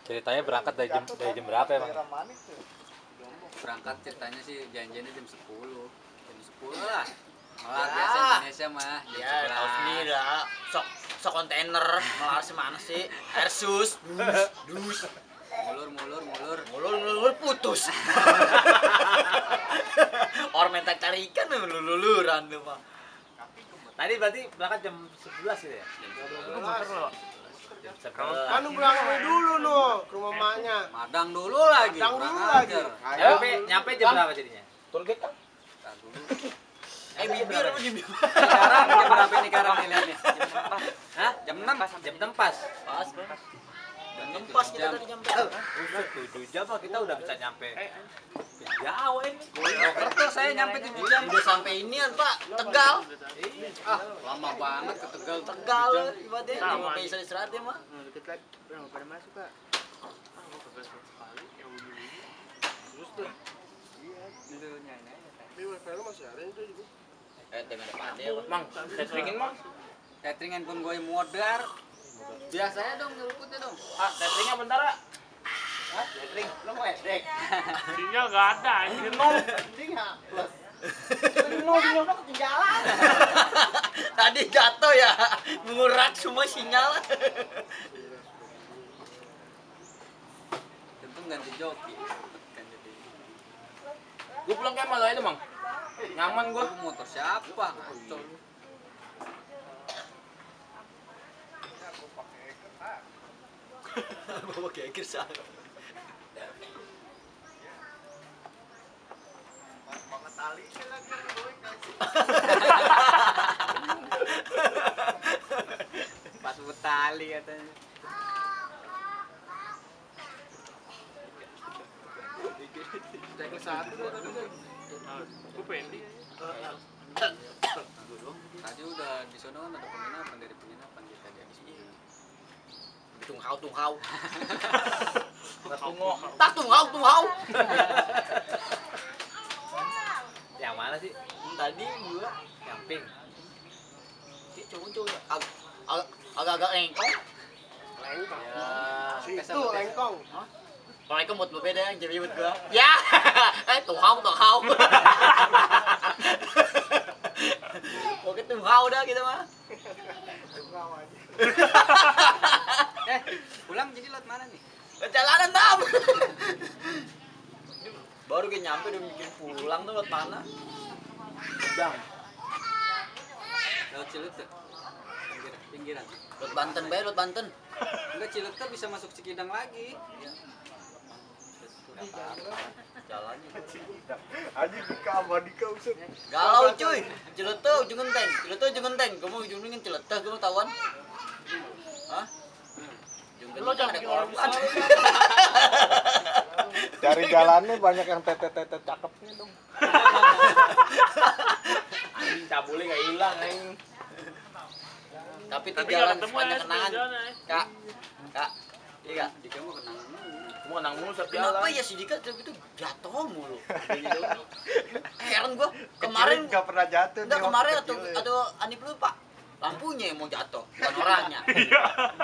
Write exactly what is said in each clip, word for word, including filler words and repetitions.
Ceritanya berangkat dari jam dari jam berapa ya, Bang? Berangkat ceritanya sih janjiannya jam sepuluh. Jam sepuluh lah. Malah biasa Indonesia mah jam Ya, tahu sendiri lah. Sok sok kontainer, malah semana sih? Airsus, dus, dus. mulur mulur mulur. Mulur mulur putus. Orang minta cari ikan memang luluran tuh, Pak. Tadi berarti berangkat jam sebelas gitu ya? Jam Jam sebelas. Kan lu berangkat dulu no ke rumah mamanya. Madang dulu lagi. Madang dulu kurang lagi. ajar. Nyampe nyampe jam berapa jadinya? Target kan? Tar dulu. Eh bibir apa bibir? Sekarang jam berapa ini sekarang nih lihat nih? Hah? Jam enam. Jam enam pas. Pas, Bang. Jam pas kita tadi nyampe. Buset, tujuh jam lah kita udah bisa nyampe. Jauh ini. Purwokerto saya nyampe tujuh jam. Udah sampai ini kan, Pak. Tegal. Ah, lama banget ke Tegal. Tegal ibaratnya. Lima bisa istirahat ya, mah. Deket lagi. Berang pada masuk, Kak. Ah, gua kagak sekali yang begini. Terus tuh. Iya, Itu nyanyi aja. tapi wifi lu masih ada itu juga. Eh, dengan depannya ya, Pak. Mang, testingin, Mang. Catering handphone gue modar. Biasanya dong nyeluputnya dong. Ah, testingnya bentar, ah. Hah? Testing. Lu mau esdek? Sinyal nggak ada, anjir nol. Mending hapus. Nol sinyal Bang, ketinggalan. Tadi jatuh ya, mengurak semua sinyal. Tentu ganti joki. Ganti joki. Gua pulang kayak malah itu, Mang. Nyaman gua. Itu motor siapa? Ngaco. Bawa geger sah. Banget tali lagi gue kasih. Pas tali katanya. Jaga satu tuh tadi kan. Gue pendi. Tadi udah di sono kan ada penginapan, dari penginapan kita di habis ini. Tunghau tunghau. Tunggu. Tak tunghau tunghau. Yang mana sih? Tadi gua Camping. si cowok-cowok ag- ag- agak-agak lengkong. Lengkong. Ya, Itu lengkong. Kalau lengkong buat beda yang jadi buat gua. Ya. Eh tunghau tunghau. Oke tunghau dah kita mah. Tunghau aja. Eh, pulang jadi lewat mana nih? Perjalanan tam. Baru kita nyampe udah bikin pulang tuh lewat mana? Udang. Lewat Cileuteu. Pinggiran, pinggiran. Lewat Banten bae, lewat Banten. Enggak, Cileuteu bisa masuk Cikidang lagi. Jalannya. Aji Dika sama Dika usut. Galau cuy. Cileuteu ujung genteng. Cileuteu ujung genteng. Kamu ujung genteng Cileuteu kamu tahuan? Hah? Ujung Lo genteng jangan ada bikin orang korban. Cari jalannya banyak yang tetet-tetet cakepnya dong. Anjing cabulnya enggak hilang anjing. Tapi itu Tapi jalan nggak ketemu sepanjang ya, kenangan. jalan ya. Kak. Kak. Iya Kak. Di kamu kenangan mulu. Kamu kenang mulu setiap jalan. Kenapa ya si Dika tapi itu jatuh mulu? Heran gua. Kemarin nggak pernah jatuh. enggak dia kemarin waktu atau kecil ya. atau Anip lupa. Lampunya yang mau jatuh, bukan orangnya. Iya.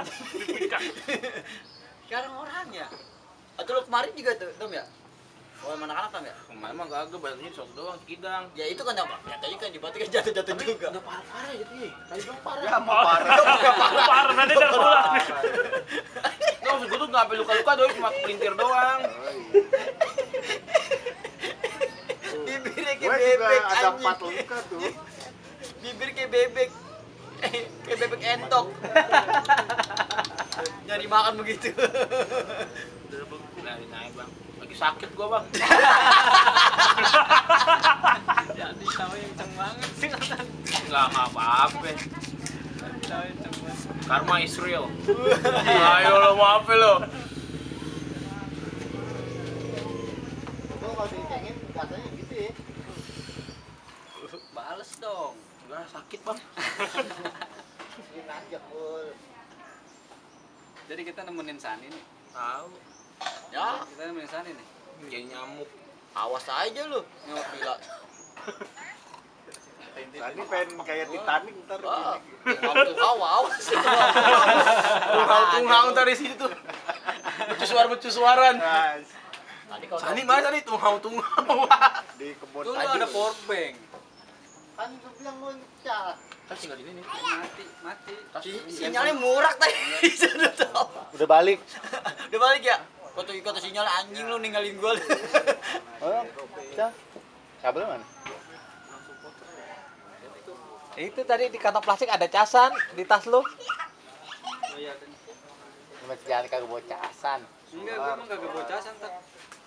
Sekarang orangnya. Atau lu kemarin juga tuh, Tom ya? Oh, mana anak Tom ya? Kemarin mah kagak batunya satu doang Cikidang. Ya itu kan apa? Ya tadi kan di batu kan jatuh-jatuh juga. Udah parah-parah gitu ya. Tadi dong parah. Ya mau parah. Parah nanti ntar pulang. Nggak maksud gue tuh nggak sampai luka-luka doang, cuma kepelintir doang. Bibirnya kayak Gue juga bebek ada empat anjing. luka tuh. Bibir kayak bebek. Kayak bebek entok. Nyari makan begitu. Nah, naik bang. Lagi sakit gua bang. Jadi tahu yang kenceng banget sih. Nggak nggak apa-apa. Tahu yang kenceng banget. Karma is real. Ayo lo maafin lo. Itu kalau dicengin katanya gitu ya. Bales dong. Enggak sakit bang. Ini nanjak bol. Jadi kita nemenin Sani nih. Tahu. Ya, Kita nemenin Sani nih. Kayak nyamuk. awas aja lu. Nyok gila. Tadi pengen kayak Titanic ntar Wah, gini. tungau tungau awas. Tungau tungau ntar di situ. mercusuar mercusuaran. Tadi kalau Sani mana tadi tungau tungau. Di kebun Tuh lu aja. ada power bank. Kan lu bilang mau cat. Kan tinggal ini nih. Mati, mati. Si- sinyalnya murak tadi. Sudah tahu. Udah balik. Udah balik ya? Kota kota sinyal anjing lu ninggalin gua. Oh, cat. Kabel mana? Itu tadi di kantong plastik ada casan di tas lu. Cuma jangan kagak bawa casan. Enggak, gue emang kagak bawa casan tak.